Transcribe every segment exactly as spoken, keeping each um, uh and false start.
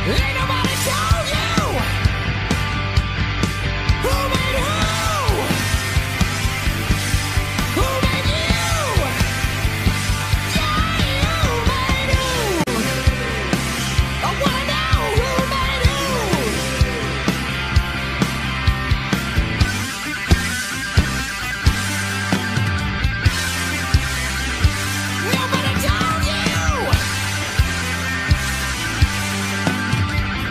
Ain't nobody told you who made who? Who made you? Yeah, you made who? I wanna know who made who? Nobody told you.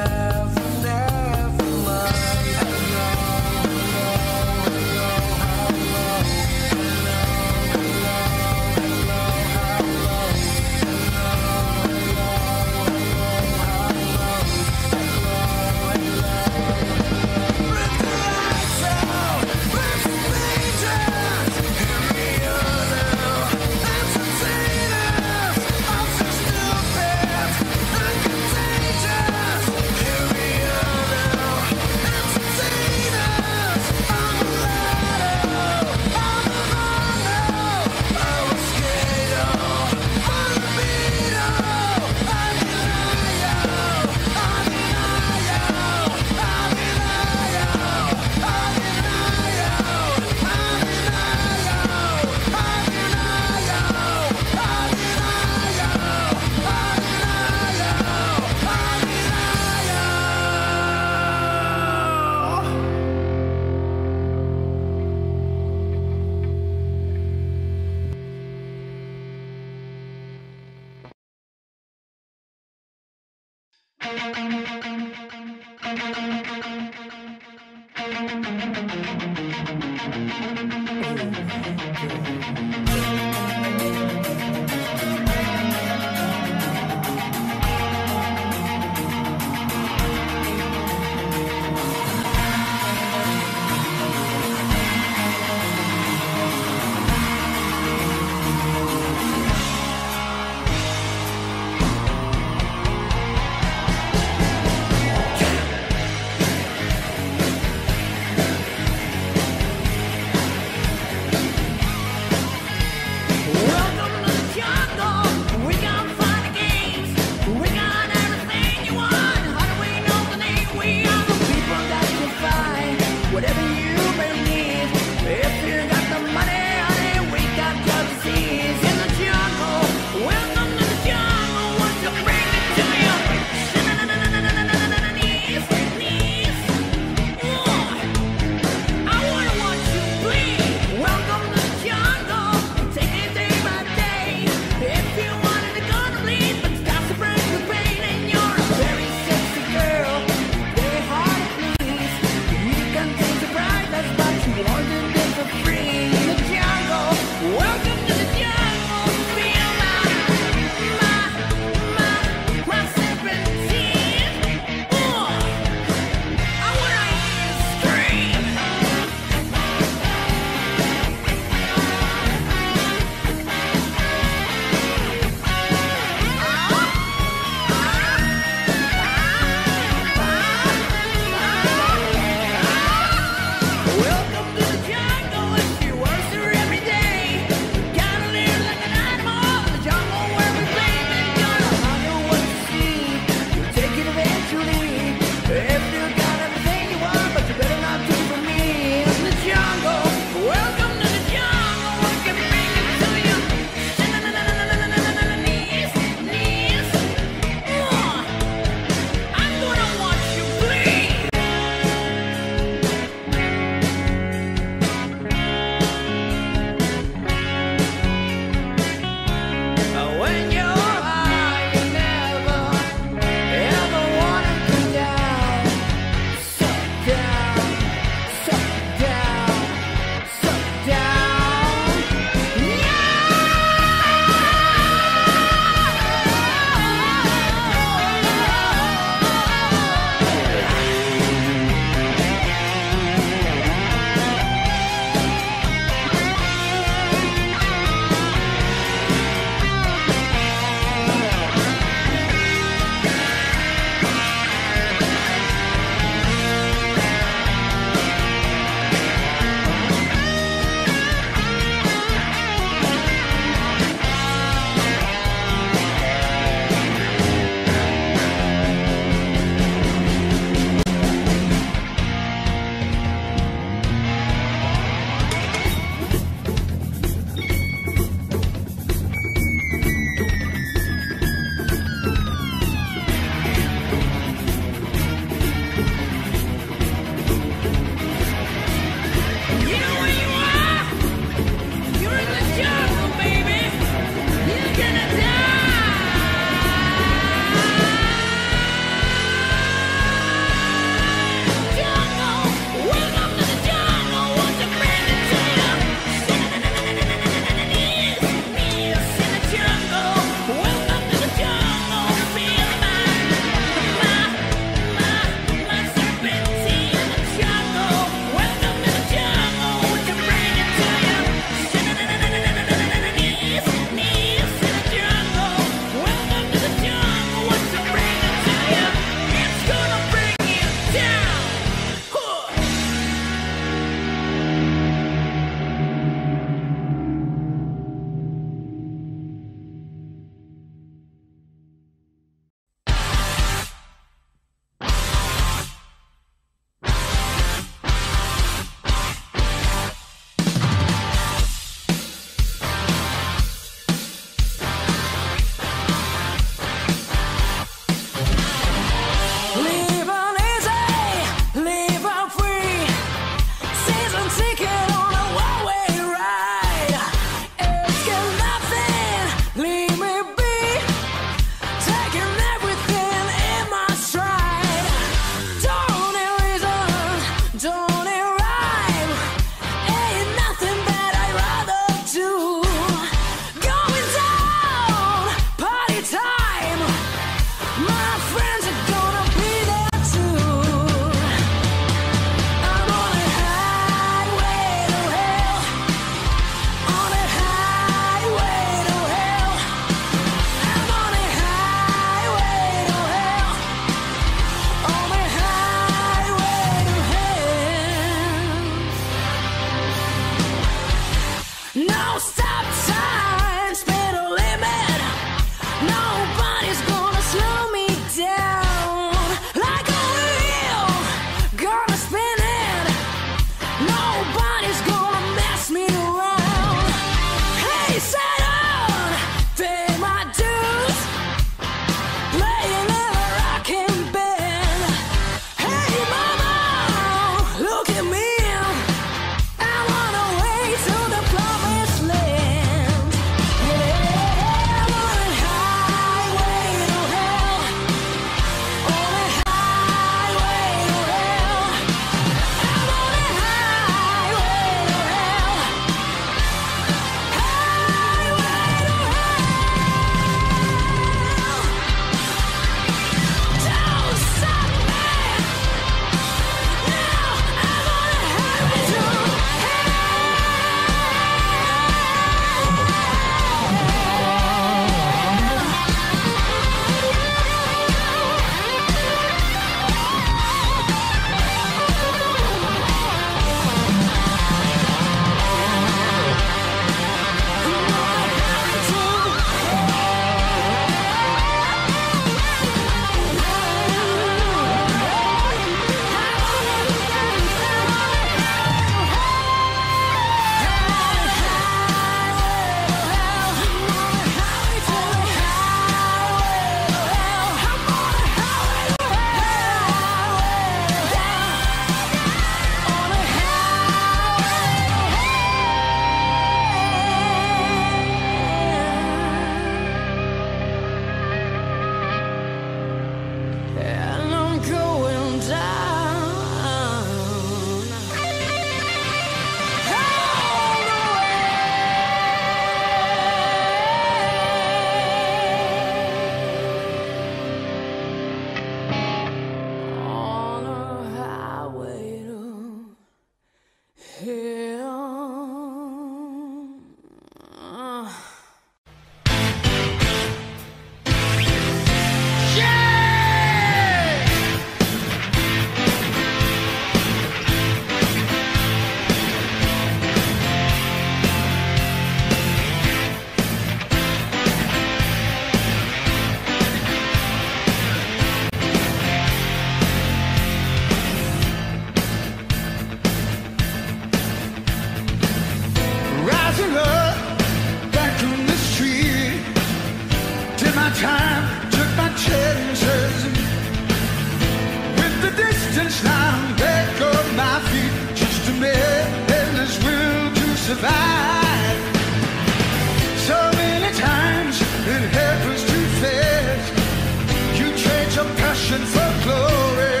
time, took my chances. With the distance now, back on my feet, just a madness will to survive. So many times it happens too fast. You trade your passion for glory.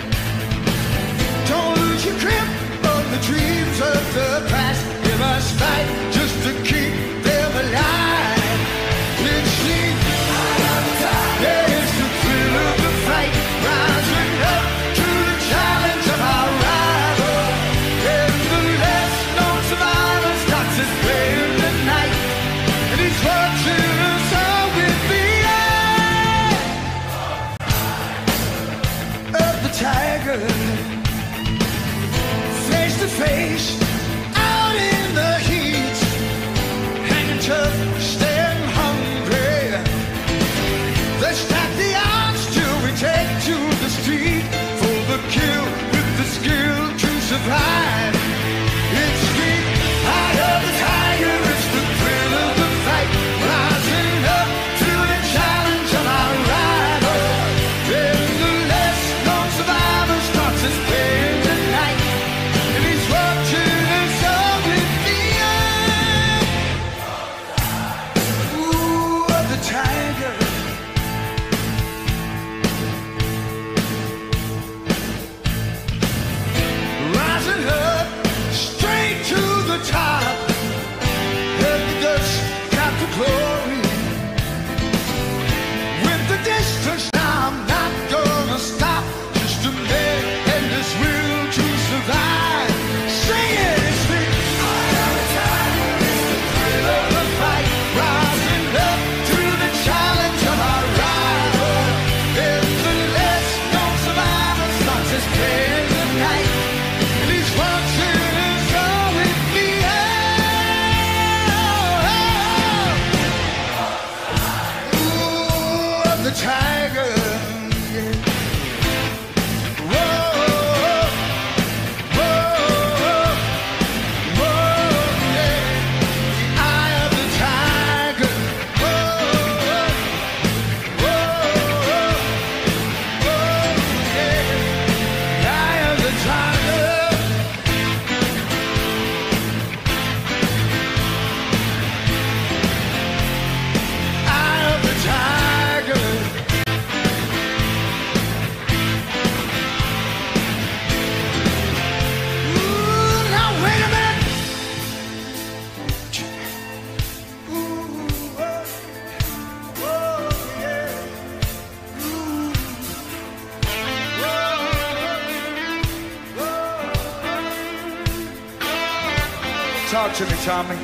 Don't lose your grip on the dreams of the past. You must fight just to keep them alive. It's the yeah, it's the thrill of the fight, rising up to the challenge of our rival. And the last known survivor starts his play in the night, and he's watching us all with the eye of the tiger. Face to face, out in the heat, hanging tough, staying hungry. Let's stack the odds till we take to the street for the kill with the skill to survive. It's the eye of the tiger, it's the thrill of the fight, rising up to the challenge of our rival. Then the last known survivor starts his play in the night, and he's watching us all with the eye. Ooh, of the tiger. Rising up, straight to the top. Head the dust, got the glory. With the distance now, I'm not gonna stop. Just a man and his will to survive. Sing it, it's the eye of the tiger, it's the thrill of the fight, rising up to the challenge of our rival. And the last known survivor starts his play in the night, and he's watching us all with the eye. Ooh, of the tiger. Yeah. Whoa, whoa, whoa, yeah. The eye of the tiger. Whoa, whoa, whoa, yeah. The eye of the tiger. Eye of the tiger. Ooh, now wait a minute. Ooh, oh, oh, yeah. Ooh, whoa, whoa. Talk to me, Tommy.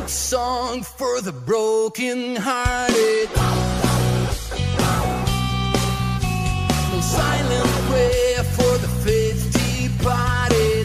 folk song for the broken hearted. No silent prayer for the faith departed.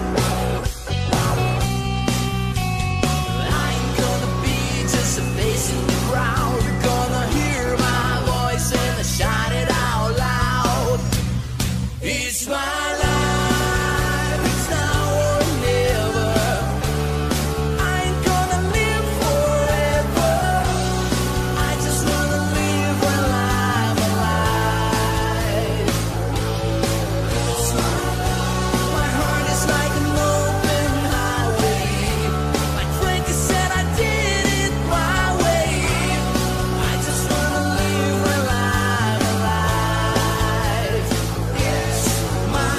I ain't gonna be just a face in the crowd. You're gonna hear my voice and I shout it out loud. It's my life, it's now or never. I ain't gonna live forever. I just wanna live while I'm alive. It's my life. My heart is like an open highway. Like Frankie said, I did it my way. I just wanna live while I'm alive. It's my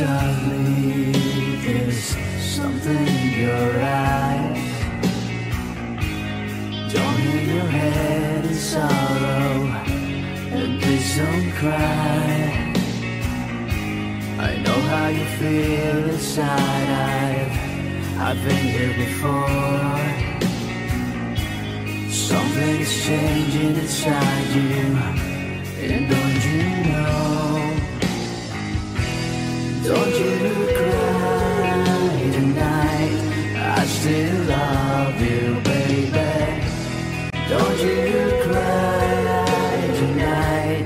Suddenly there's something in your eyes. Don't hang your head in sorrow, and please don't cry. I know how you feel inside. I've, I've been here before. Something's changing inside you, and don't you know? Don't you cry tonight, I still love you, baby. Don't you cry tonight.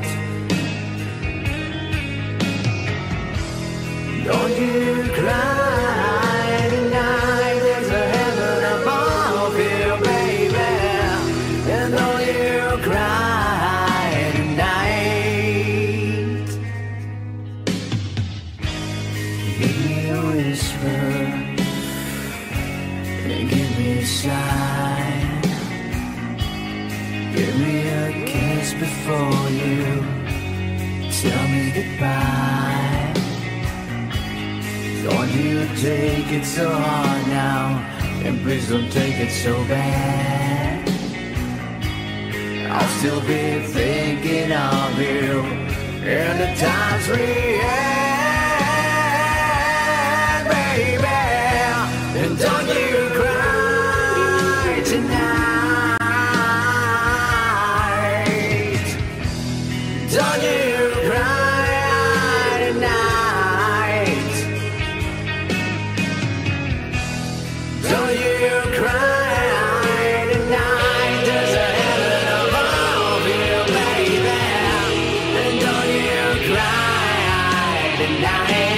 Don't you cry tonight, there's a heaven above you, baby. And don't you cry tonight. Give me a whisper, and give me a sign. Give me a kiss before you tell me goodbye. Don't you take it so hard now, and please don't take it so bad. I'll still be thinking of you in the times we had, baby. And don't you cry tonight. Don't you cry tonight. Don't you cry tonight. There's a heaven above you, baby. And don't you cry tonight.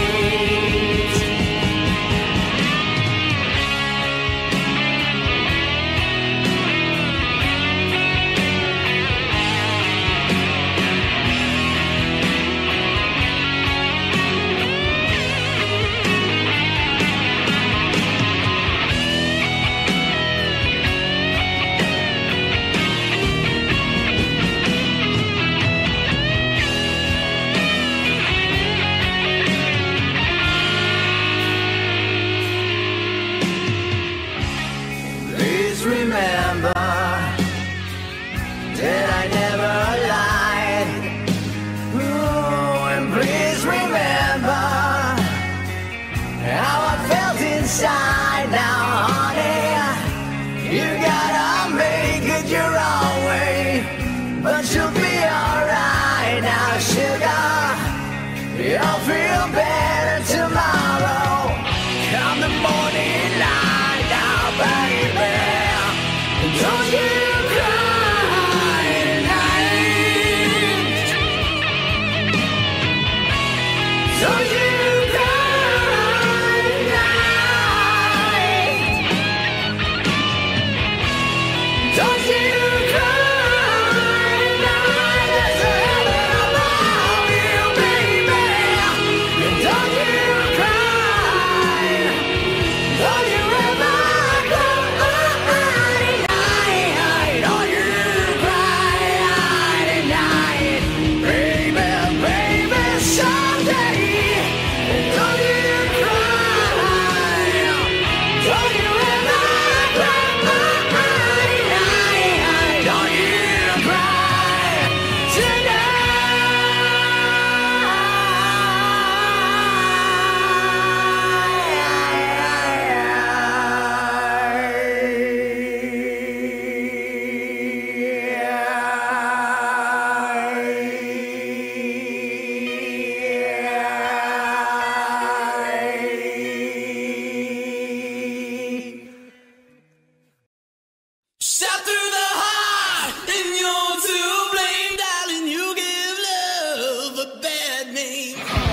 Please remember that I never lied. Oh, and please remember how I felt inside. Now, honey, you gotta make it your own way, but you'll be alright now, sugar. You'll feel better tomorrow. Come the morning light now, baby. Don't you cry tonight. Don't you cry tonight. Don't you cry tonight. There's a heaven above you, baby. And don't you cry. Don't you ever cry tonight. Don't you cry tonight. Baby, baby, someday. Don't you cry. Don't you ever cry tonight. Don't you cry tonight. Shot through the heart, and you're to blame, darling. You give love a bad name.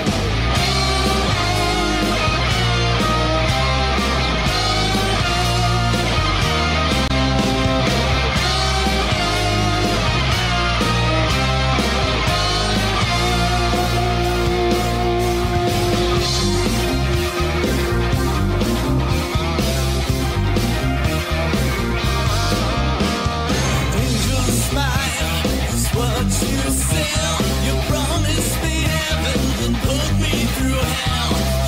Angel smile is what you sell. You promised me heaven and put me through hell.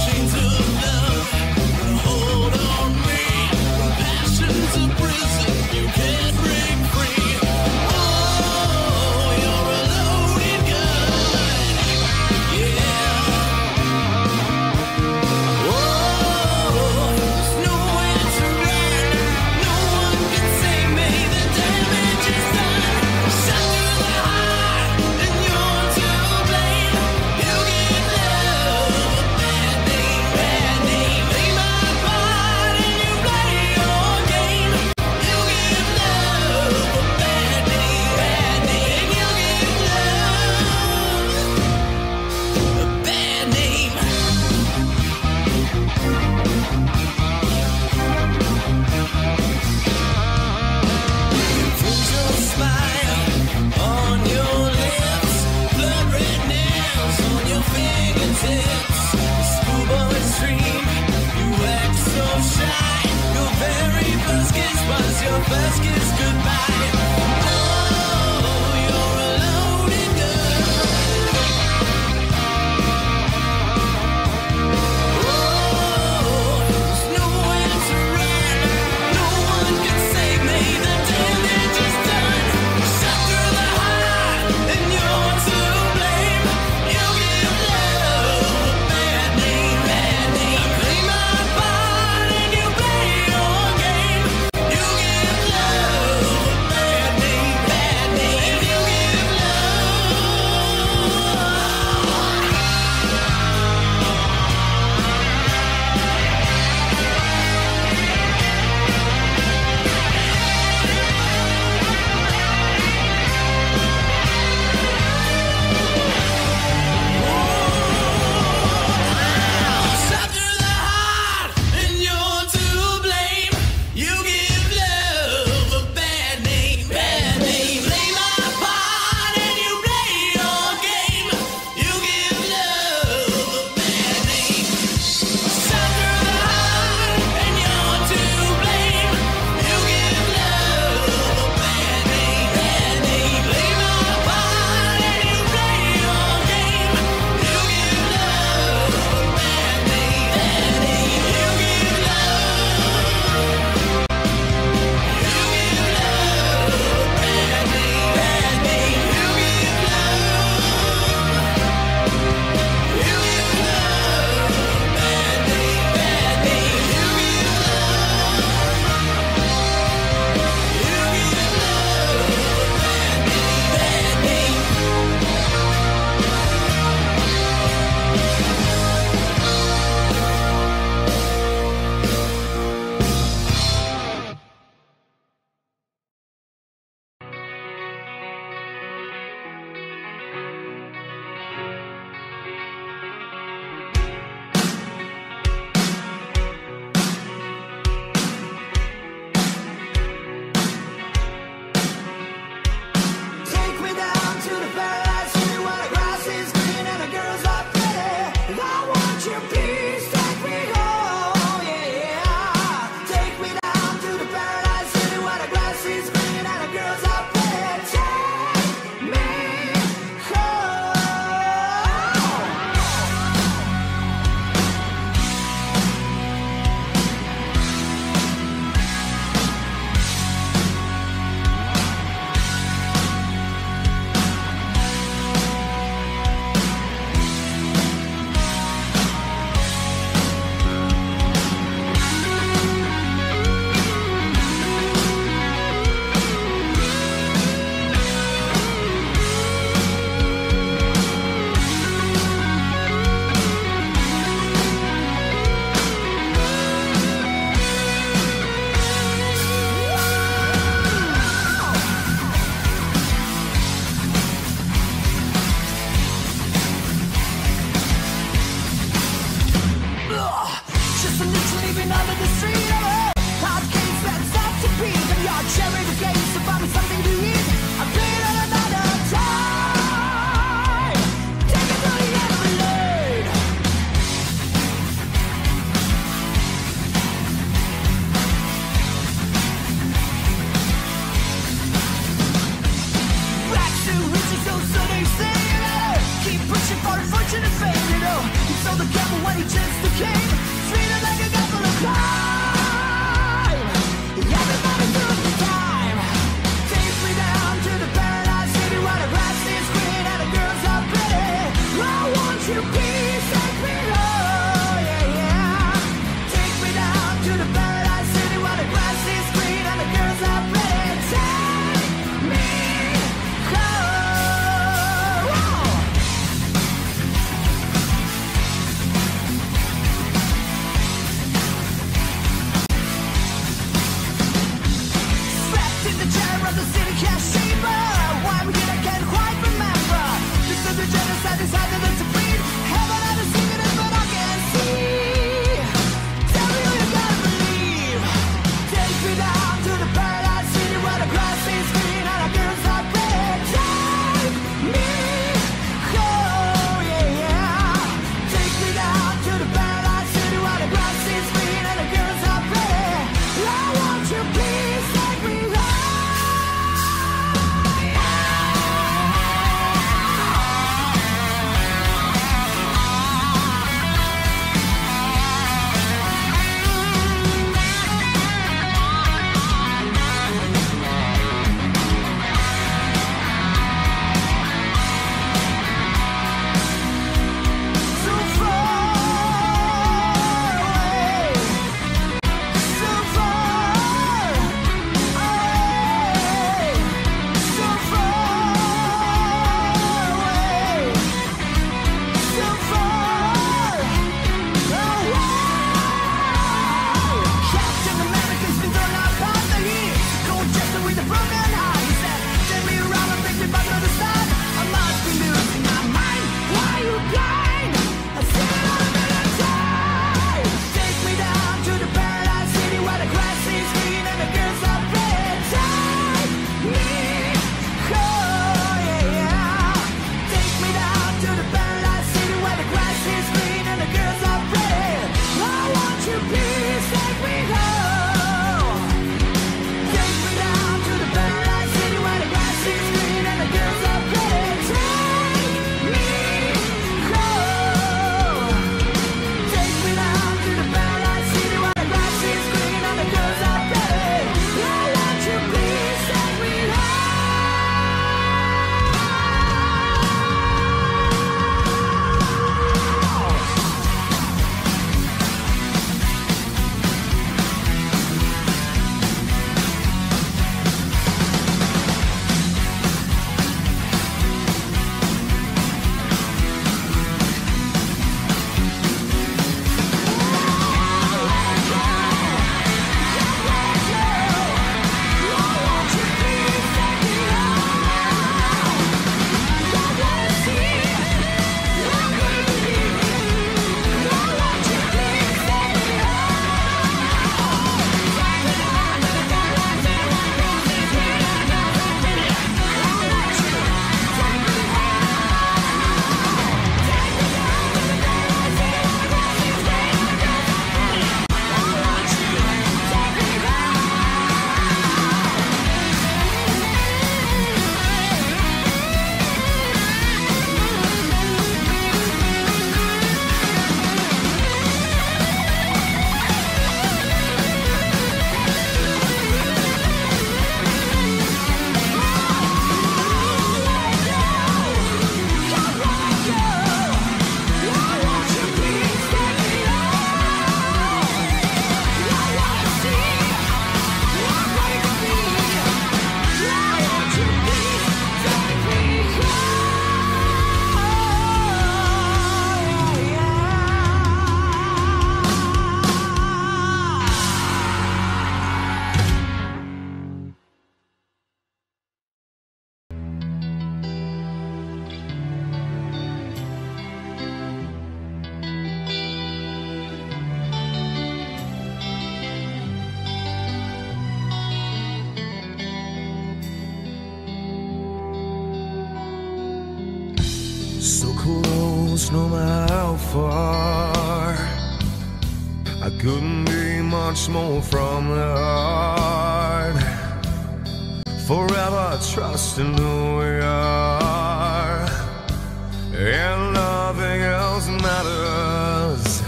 So close, no matter how far. I couldn't be much more from the heart. Forever trusting who we are, and nothing else matters.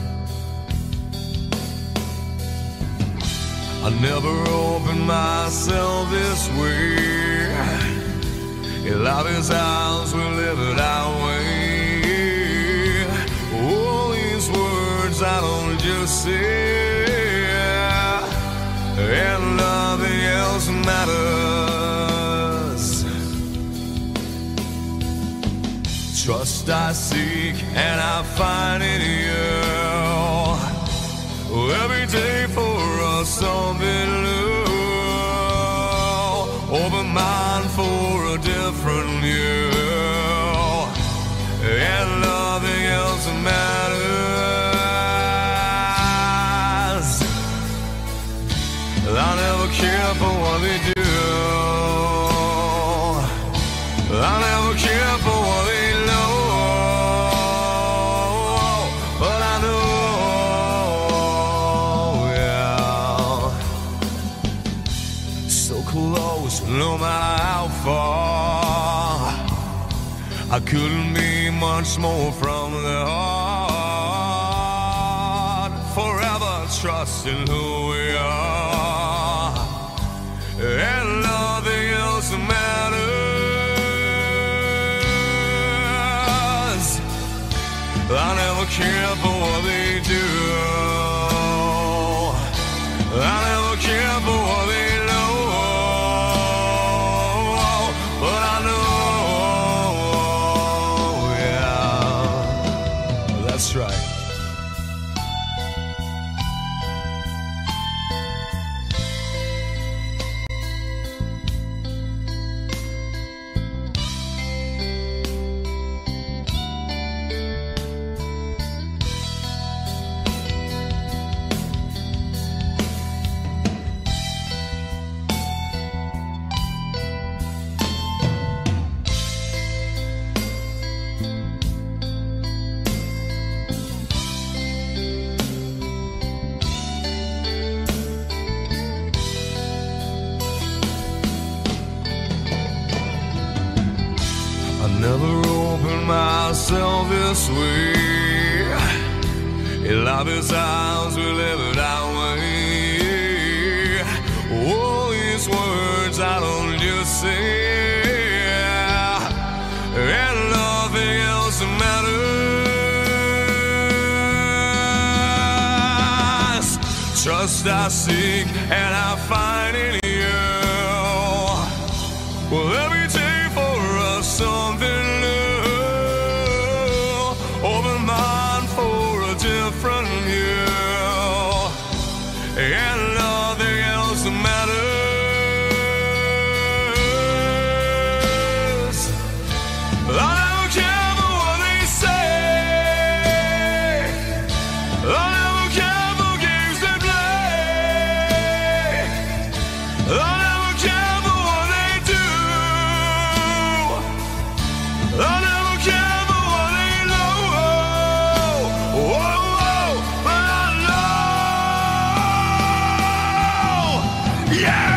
I never opened myself this way. Life is ours, we live it our way. All these words I don't just say, and nothing else matters. Trust I seek and I find in you. Every day for us something new. Open mind for a different view, and nothing else matters. I never care for what they do. I never care for what they know. But I know, yeah, so close, no matter how far. I couldn't be much more from the heart. Forever trusting who we are, and nothing else matters. I never care for what they do. I never care for what they know. But I know, yeah, that's right. I never opened myself this way. Life is ours, we live it our way. All these words I don't just say, and nothing else matters. Trust I seek and I find in you. Well, every day for us something new. Open mind for a different view, and nothing else matters. I don't care for what they say. I never care for games they play. I never care for what they do. I never care for what they know. Oh, oh, but I know, yeah.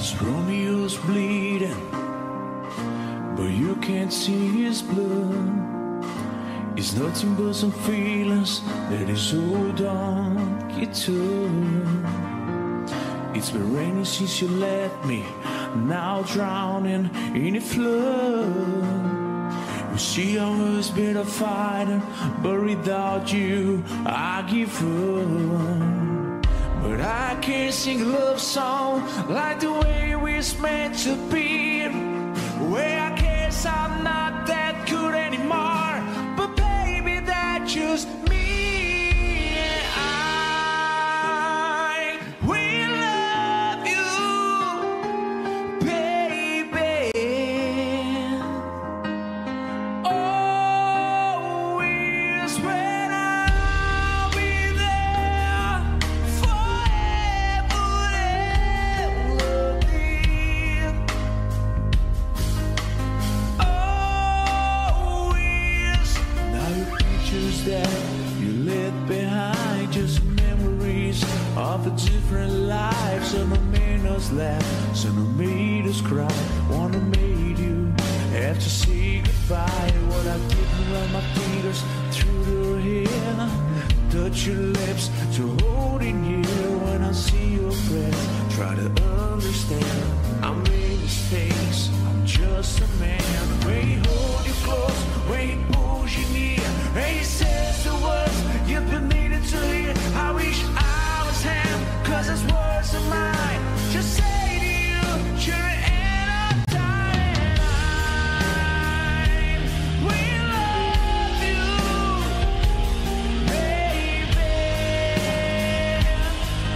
Romeo's bleeding, but you can't see his blood. It's nothing but some feelings that is hold on guitar. It's been raining since you left me, now drowning in a flood. You see I was better fighter, but without you I give up. But I can't sing a love song like the way we're meant to be. Where I guess I'm not that good anymore, but baby, that's just me. I will love you, baby. Always when I'll be there forever and ever. Always. Now your pictures that you left behind, just memories of a different life. Some have made us laugh, some have made us cry. One have made you have to say goodbye. What I didn't run my fingers through your hair, touch your lips to hold in here. When I see your breath, try to understand. I made mistakes, I'm just a man. When he hold you close, when he pulls you near, and he says the words you've been needing to hear. I wish I was him, cause his words are mine. Just say to you, you're in a time. We love you, baby.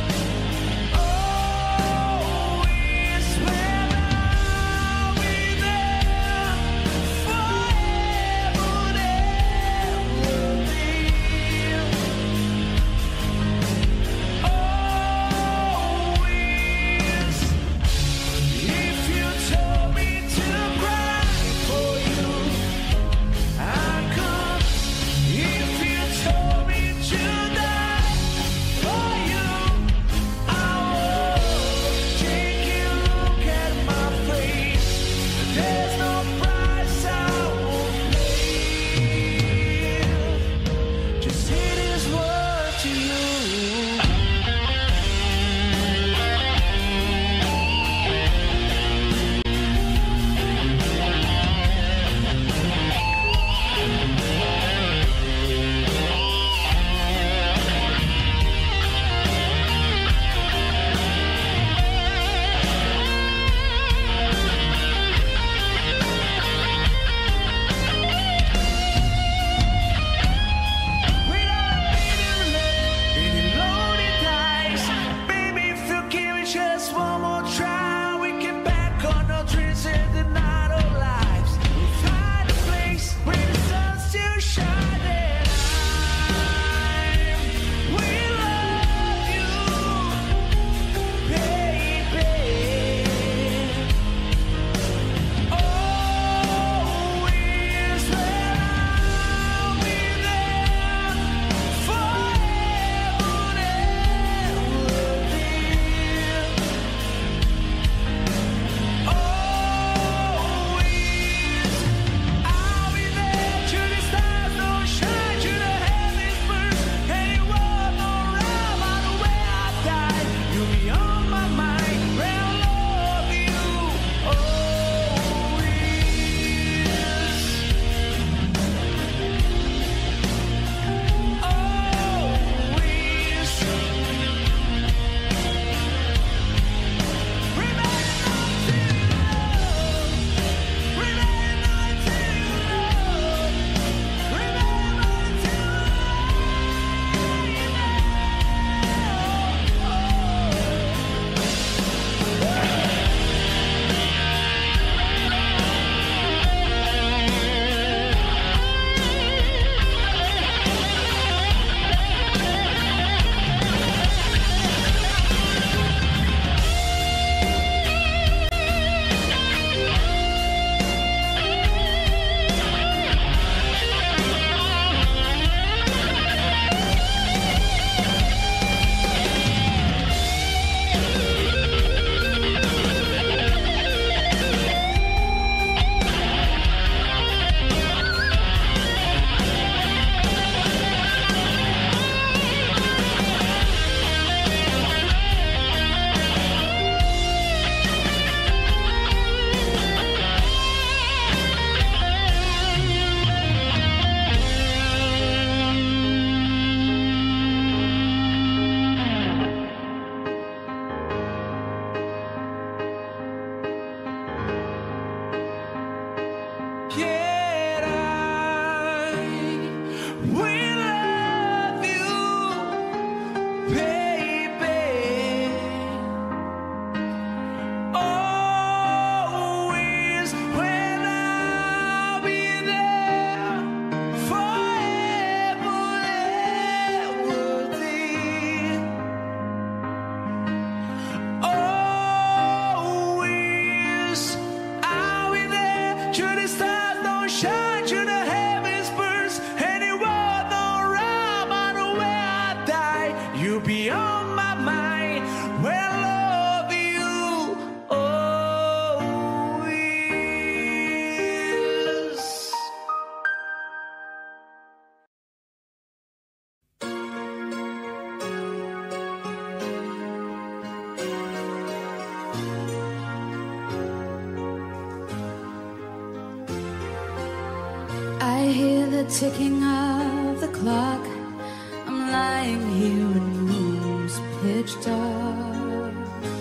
the ticking of the clock. I'm lying here in rooms pitch dark.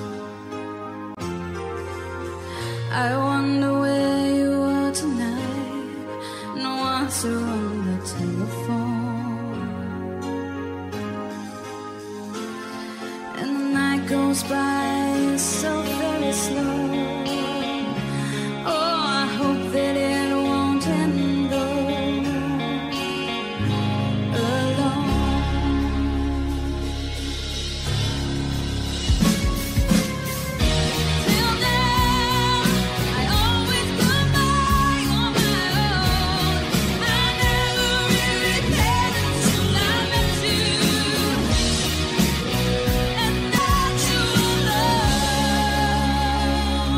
I wonder where you are tonight. No answer on the telephone. And the night goes by so very slow. Oh, I hope that it won't end alone. Till then, I always come by on my own. I never really cared until I met you, and that you alone.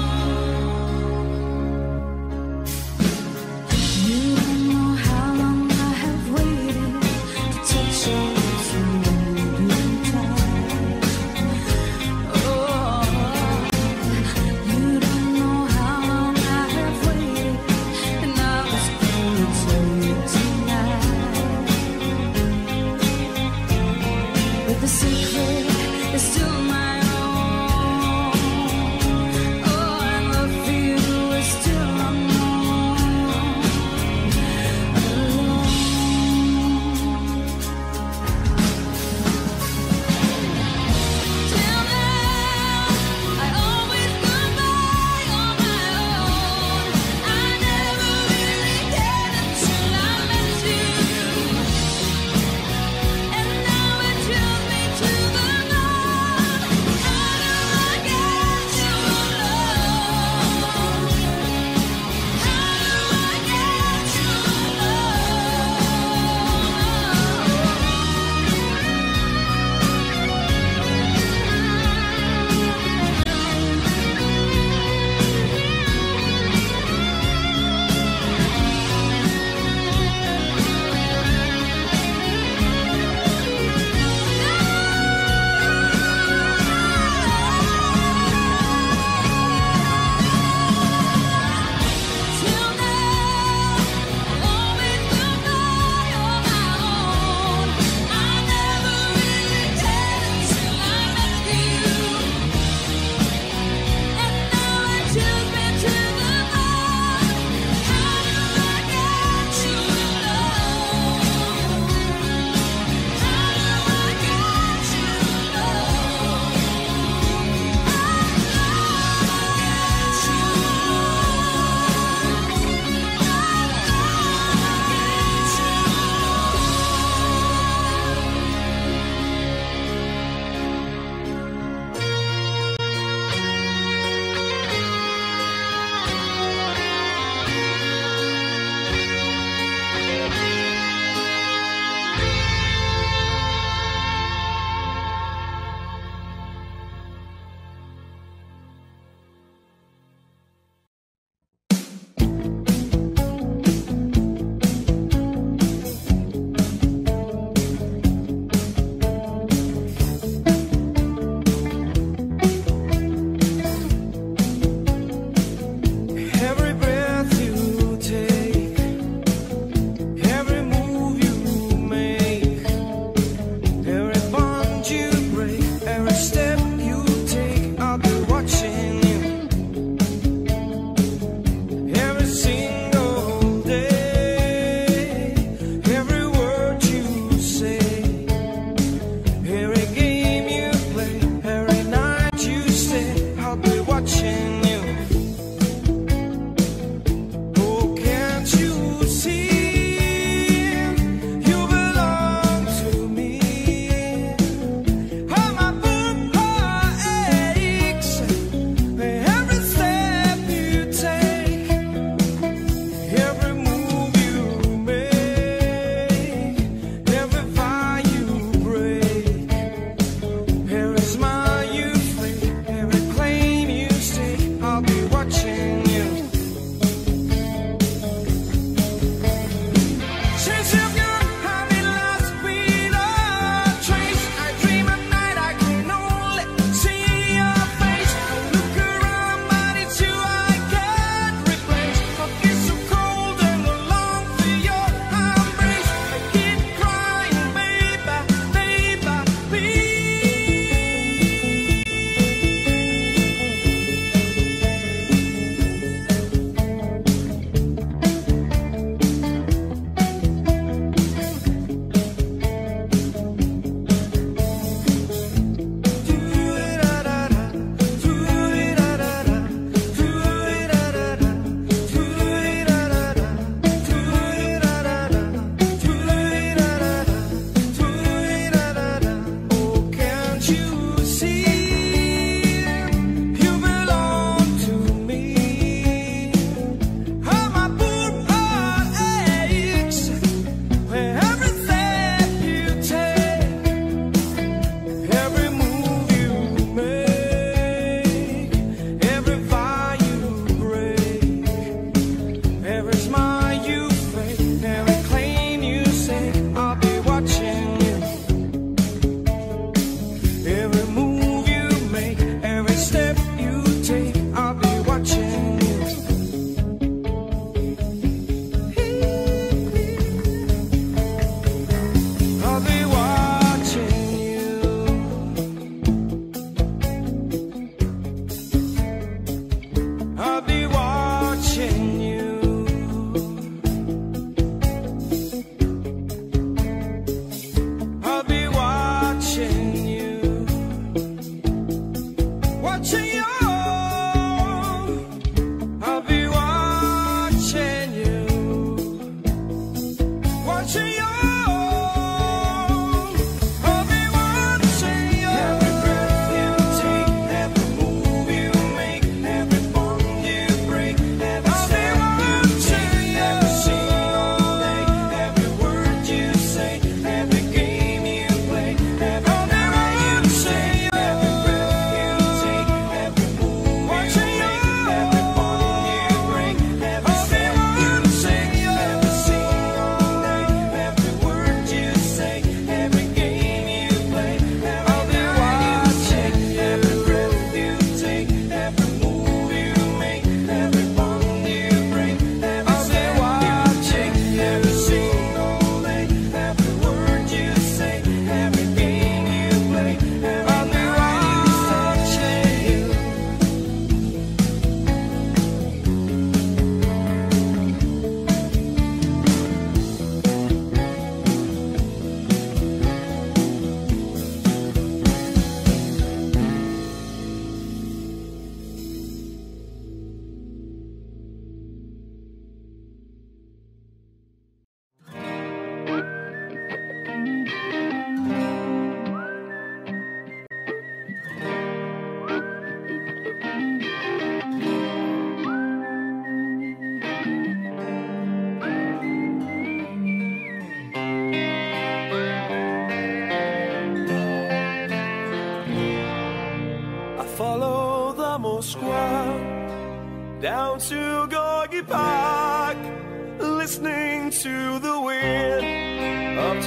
follow the Moskva down to Gorky Park, listening to the wind of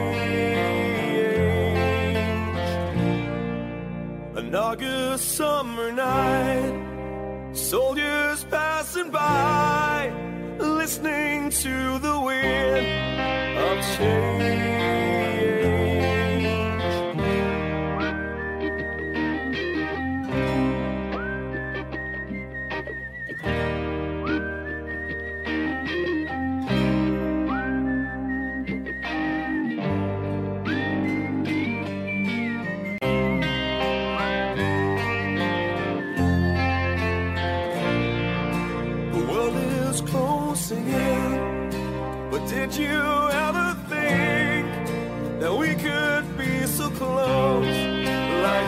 change. An August summer night, soldiers passing by, listening to the wind of change. Did you ever think that we could be so close, like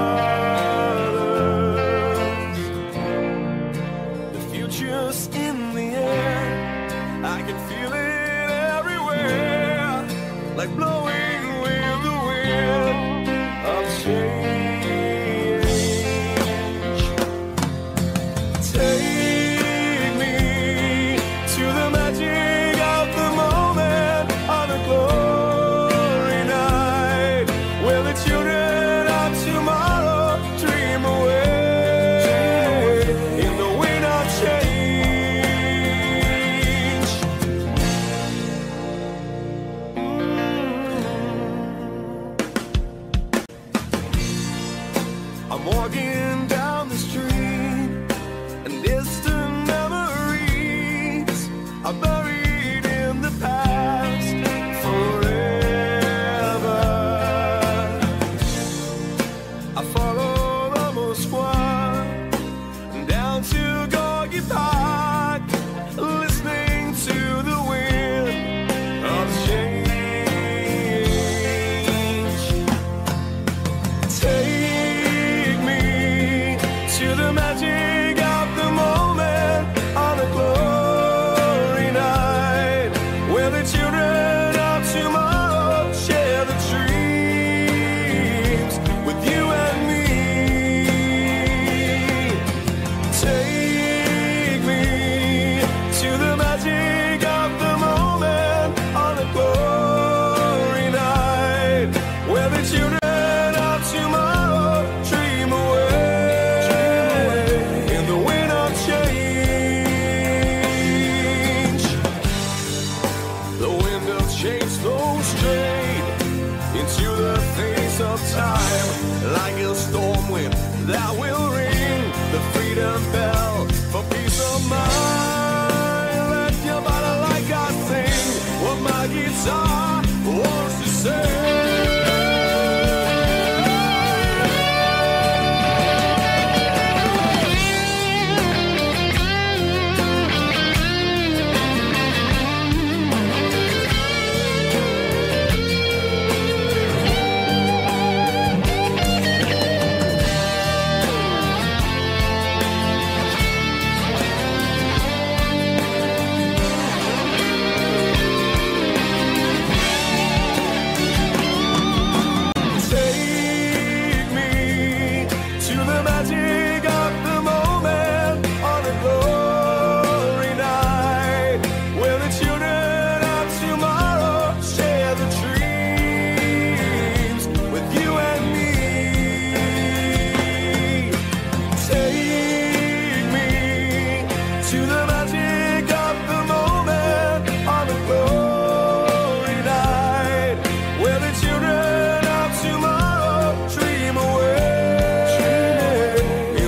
brothers? The future's in the air, I can feel it everywhere, like blowing with the wind of change. Take me to the magic of the moment on a glory night, where the children of tomorrow dream away in the wind of change. Mm. I'm walking down the street, and distant memories are buried in the past forever. I follow the Moskva down to Gorky Park, listening to the wind of change. Take me to the magic of the moment on a glory night, where the children of tomorrow share the dreams with you and me. Take me to the magic of the moment on a glory night, where the children of tomorrow dream away in the wind of change. The wind of change flows straight into the face of time, like a storm wind that will ring the freedom bell for peace of mind. Let your body like I sing what my guitar wants to say. Take me to the magic of the moment on a glory night, where the children of tomorrow share the dreams with you and me. Take me to the magic of the moment on a glory night, where the children of tomorrow dream away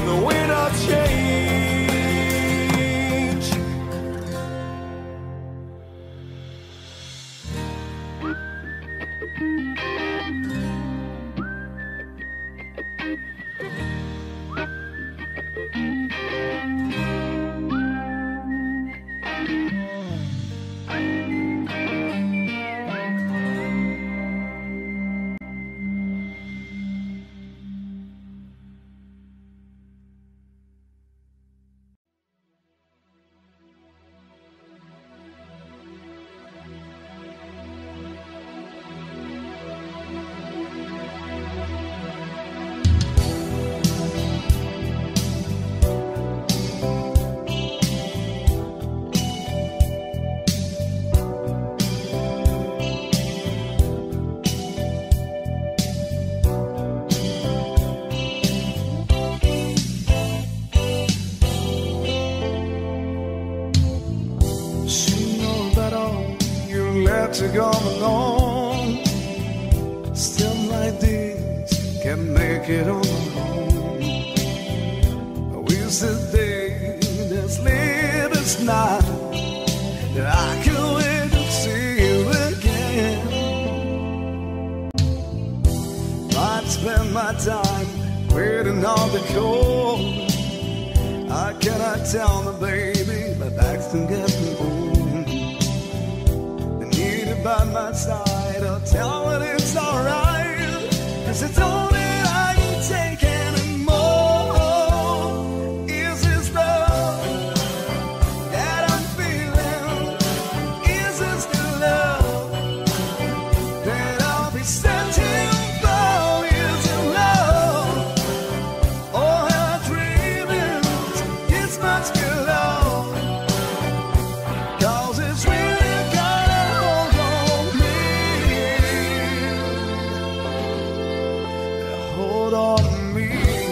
nights are going on. Still like this, can't make it on my own. I wish the day that's late as night that I could wait to see you again. I'd spend my time waiting on the call. I cannot tell the baby my back's to get me home. I need her by my side, I'll tell her it's alright, 'cause it's all that I can take anymore. Is this love that I'm feeling? Is this the love that I'll be searching for? Is it love? Oh, how I dream it, it's much good love, 'cause it's really got a hold on me. Hold on to me.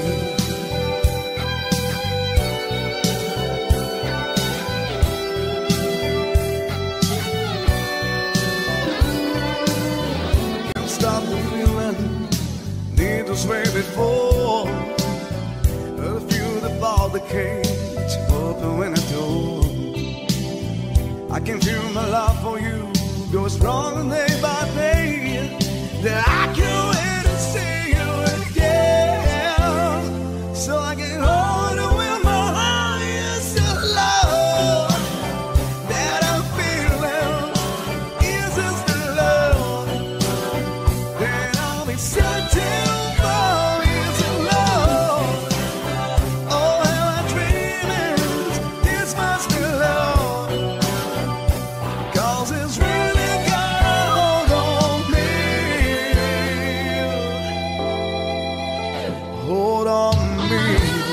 Can't stop the feeling, need to sway before. A few that fall the cage, open when the door. I can feel my love for you go strong day by day. That I can wait to see you again, so I can hold you in my heart. Is the love that I'm feeling? Is this the love that I'll be searching for? Is it love? Oh, how I dream it, this must be love, 'cause it's really got a hold on me. Hold on to me.